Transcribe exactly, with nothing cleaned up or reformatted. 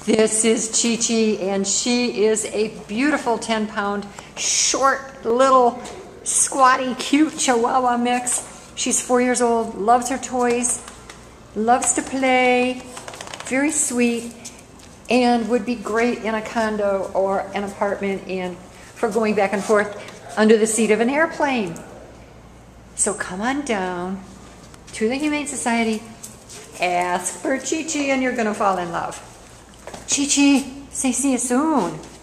This is Chichi, and she is a beautiful ten pound, short, little, squatty, cute Chihuahua mix. She's four years old, loves her toys, loves to play, very sweet, and would be great in a condo or an apartment and for going back and forth under the seat of an airplane. So come on down to the Humane Society, ask for Chichi, and you're gonna fall in love. Chichi, say see you soon.